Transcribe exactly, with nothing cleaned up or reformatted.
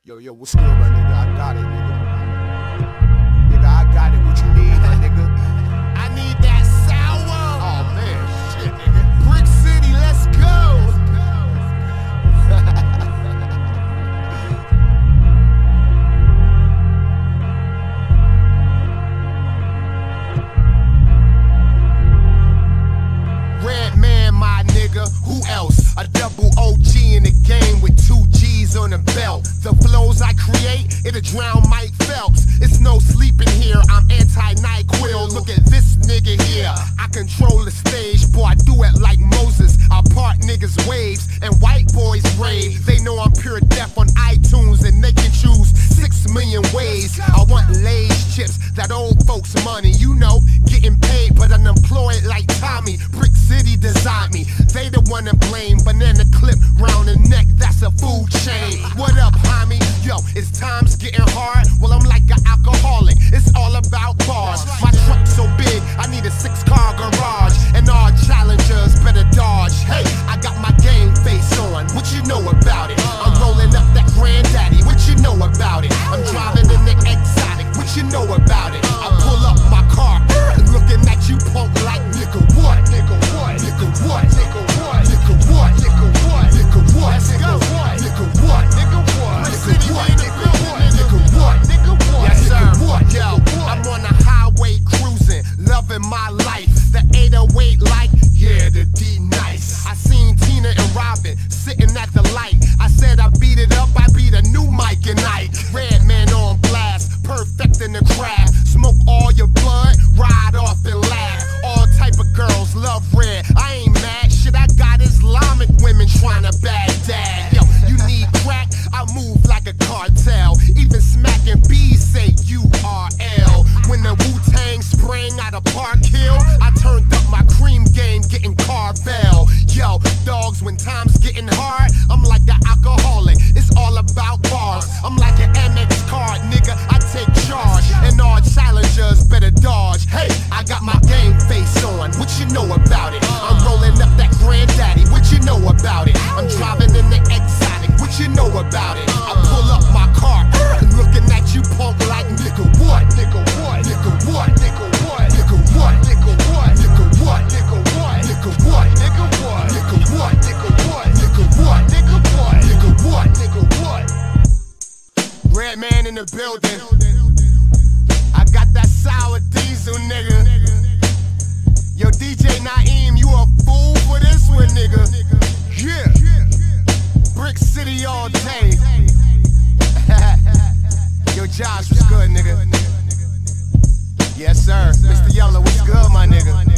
Yo, yo, what's good, my nigga? I got it, nigga. Nigga, I got it. What you need, my nigga? I need that sour. Oh, man, shit, nigga. Brick City, let's go. Red man, my nigga. Who else? A double O G in the game with two G's on the belt. The flows I create, it'll drown Mike Phelps. It's no sleeping here, I'm anti-NyQuil. Look at this nigga here. I control the stage, boy, I do it like Moses. I part niggas' waves, and white boys rave. They know I'm pure death on iTunes, and they can choose six million ways. I want Lay's chips, that old folks' money. You know, getting paid, but unemployed like Tommy. Brick City designed me, they the one to blame. Banana clip round the neck, that's a food chain. What up, homie? Yo, it's times getting hard. Well, I'm like an alcoholic, it's all about bars. My truck's so big, I need a six-car garage. And all challengers better dodge. Hey, I got my game face on, what you know about it? I'm rolling up that granddaddy, what you know about it? I'm driving in the exotic, what you know about it? I pull up my car, looking at you punk like nigga what? Nigga what? Nigga what? Nigga what? Nigga what? Nigga what? Nigga what? Nigga what? Nigga what? Nigga what? Nigga what? Nigga what? Nigga what? Nigga what? Yes sir. Yo, I'm on the highway cruising, loving my life. The eight oh eight like, yeah, the D nice. I seen Tina and Robin sitting at the light. I said I beat it up, I beat a new Mike and Ike. Red man on blast, perfect in the craft. Smoke all your blood, ride off and laugh. All type of girls love red. I ain't mad, shit, I got Islamic women trying to bag dad. Yo, you need crack? I move like a cartel. Even smacking bees say U R L. When the Wu-Tang sprang out of Park Hill, I turned up my cream game, getting Carvel. Yo, dogs, when time's getting hard, I'm like an alcoholic, it's all about bars. I'm like an M X card, nigga, I take charge. And all challengers better dodge. Hey, I got my game face on, what you know about it? I'm rolling up that granddaddy, what you know about it? I'm driving in the exotic, what you know about it? I pull up my car, looking at you punk like nigga what? Nigga what? Nigga what? Nigga what? Nigga what? Nigga what? Nigga what? Nigga what? Nigga what? Nigga what? Nigga what? Nigga what? Nigga what? Nigga what? Nigga what? Nigga what? Red man in the building. I got that sour diesel, nigga. Yo, D J Naeem, you a fool for this one, nigga. Yeah. Brick City all day. Yo, Josh, what's good, nigga? Yes, sir. Mister Yellow, what's good, my nigga?